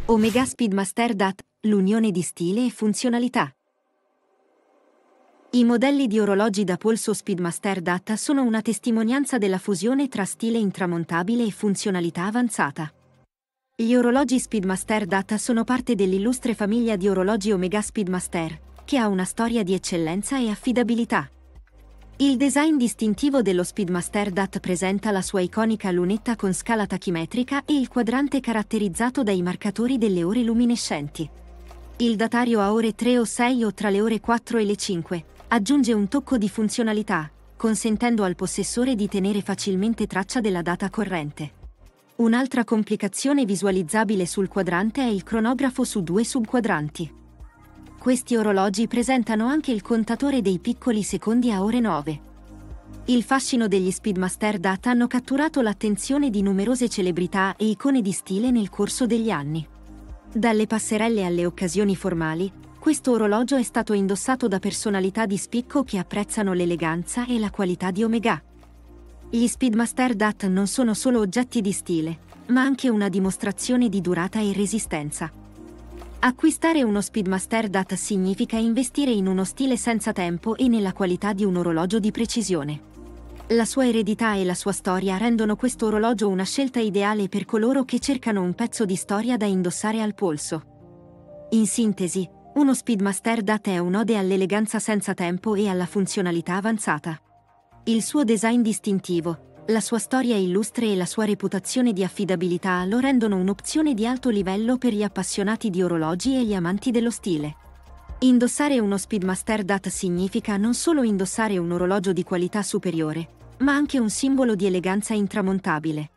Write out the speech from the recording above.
Omega Speedmaster DAT, l'unione di stile e funzionalità. I modelli di orologi da polso Speedmaster DAT sono una testimonianza della fusione tra stile intramontabile e funzionalità avanzata. Gli orologi Speedmaster DAT sono parte dell'illustre famiglia di orologi Omega Speedmaster, che ha una storia di eccellenza e affidabilità. Il design distintivo dello Speedmaster DAT presenta la sua iconica lunetta con scala tachimetrica e il quadrante caratterizzato dai marcatori delle ore luminescenti. Il datario a ore 3 o 6 o tra le ore 4 e le 5 aggiunge un tocco di funzionalità, consentendo al possessore di tenere facilmente traccia della data corrente. Un'altra complicazione visualizzabile sul quadrante è il cronografo su 2 subquadranti. Questi orologi presentano anche il contatore dei piccoli secondi a ore 9. Il fascino degli Speedmaster DAT hanno catturato l'attenzione di numerose celebrità e icone di stile nel corso degli anni. Dalle passerelle alle occasioni formali, questo orologio è stato indossato da personalità di spicco che apprezzano l'eleganza e la qualità di Omega. Gli Speedmaster DAT non sono solo oggetti di stile, ma anche una dimostrazione di durata e resistenza. Acquistare uno Speedmaster DAT significa investire in uno stile senza tempo e nella qualità di un orologio di precisione. La sua eredità e la sua storia rendono questo orologio una scelta ideale per coloro che cercano un pezzo di storia da indossare al polso. In sintesi, uno Speedmaster DAT è un'ode all'eleganza senza tempo e alla funzionalità avanzata. Il suo design distintivo, la sua storia illustre e la sua reputazione di affidabilità lo rendono un'opzione di alto livello per gli appassionati di orologi e gli amanti dello stile. Indossare uno Speedmaster DAT significa non solo indossare un orologio di qualità superiore, ma anche un simbolo di eleganza intramontabile.